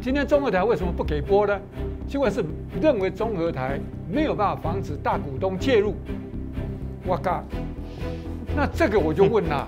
今天中和台为什么不给播呢？结果是认为中和台没有办法防止大股东介入。我靠！那这个我就问啦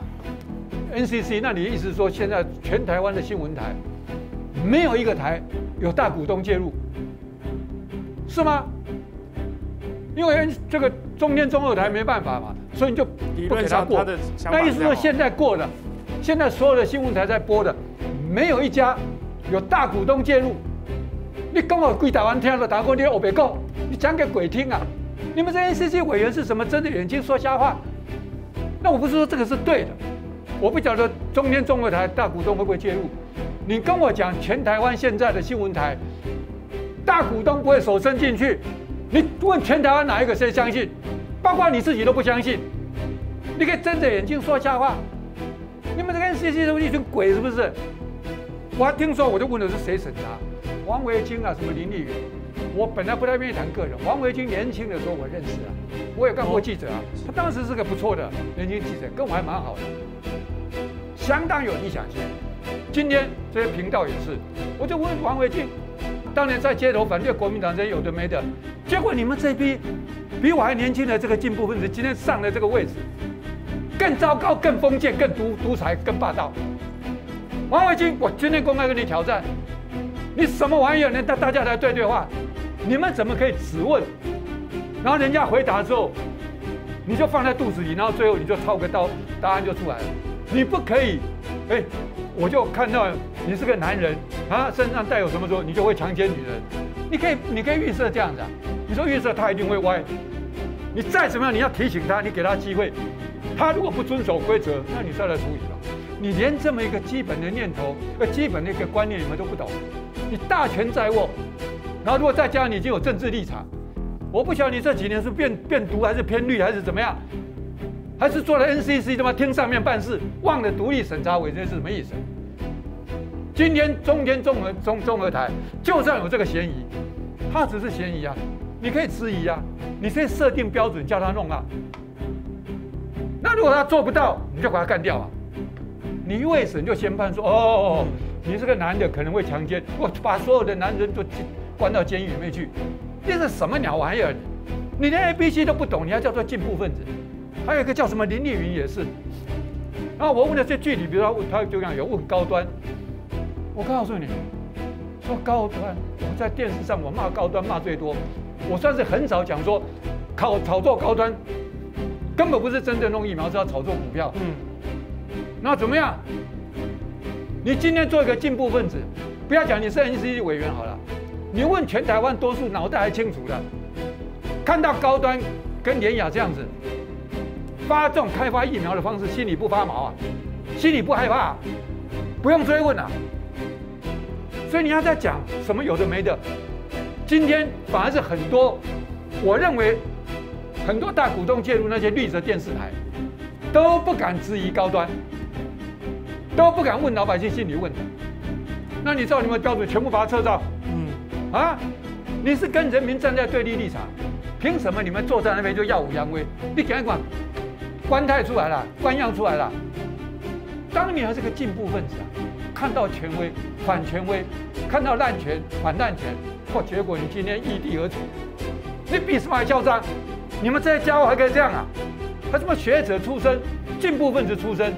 ，NCC， 那你的意思是说，现在全台湾的新闻台没有一个台有大股东介入，是吗？因为这个中天中和台没办法嘛，所以你就不给他过。那意思说现在过了，现在所有的新闻台在播的，没有一家有大股东介入。你跟我归台湾听了，打过你我别讲，你讲给鬼听啊！你们这 NCC 委员是什么睁着眼睛说瞎话？那我不是说这个是对的，我不晓得中天中和台大股东会不会介入。你跟我讲全台湾现在的新闻台，大股东不会手伸进去。你问全台湾哪一个谁相信？包括你自己都不相信。你可以睁着眼睛说瞎话。你们这个 NCC 都一群鬼是不是？我还听说，我就问的是谁审查？王维京啊，什么林立云？我本来不太愿意谈个人。王维京年轻的时候我认识啊，我也干过记者啊。他当时是个不错的年轻记者，跟我还蛮好的，相当有理想性。今天这些频道也是，我就问王维京。当年在街头反对国民党这些有的没的，结果你们这批比我还年轻的这个进步分子，今天上了这个位置，更糟糕、更封建、更独裁、更霸道。王维京，我今天公开跟你挑战，你什么玩意儿？连大家来对话，你们怎么可以只问，然后人家回答之后，你就放在肚子里，然后最后你就抄个刀，答案就出来了。你不可以，我就看到你是个男人啊，身上带有什么时候，你就会强奸女人。你可以预设这样子啊？你说预设他一定会歪，你再怎么样，你要提醒他，你给他机会。他如果不遵守规则，那你再来处理吧。你连这么一个基本的念头、基本的一个观念你们都不懂，你大权在握，然后如果再加上你已经有政治立场，我不晓得你这几年是变独还是偏绿还是怎么样。还是做了 NCC 他妈听上面办事，忘了独立审查委这是什么意思？今天中天综合台就算有这个嫌疑，它只是嫌疑啊，你可以质疑啊，你可以设定标准叫他弄啊。那如果他做不到，你就把他干掉啊。你一未审就先判说，你是个男的可能会强奸，我把所有的男人都关到监狱里面去，这是什么鸟玩意儿？你连 ABC 都不懂，你还叫做进步分子？还有一个叫什么林立云也是，然后我问的这具体，比如说他就讲有问高端，我告诉你，说高端，我在电视上我骂高端骂最多，我算是很少讲说炒作高端，根本不是真的弄疫苗，是要炒作股票。那怎么样？你今天做一个进步分子，不要讲你是 NCC 委员好了，你问全台湾多数脑袋还清楚的，看到高端跟联亚这样子。发这种开发疫苗的方式，心里不发毛啊，心里不害怕啊，不用追问啊。所以你要在讲什么有的没的，今天反而是很多，我认为很多大股东介入那些绿色电视台，都不敢质疑高端，都不敢问老百姓心里问的。那你照你们的标准，全部把它撤照？你是跟人民站在对立立场，凭什么你们坐在那边就耀武扬威？你赶快管。官态出来了，官样出来了。当你还是个进步分子啊，看到权威反权威，看到滥权反滥权，结果你今天异地而处，你比什么还嚣张？你们这些家伙还可以这样啊？还什么学者出身、进步分子出身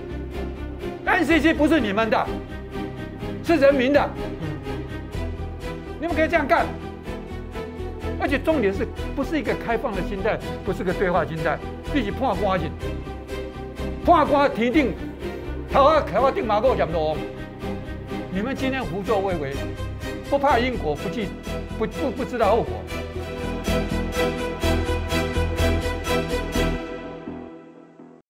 ？NCC 不是你们的，是人民的。你们可以这样干，而且重点是不是一个开放的心态，不是个对话心态。你是判官去，判官提定，头定马够讲多。你们今天胡作非为，不怕因果，不知道后果。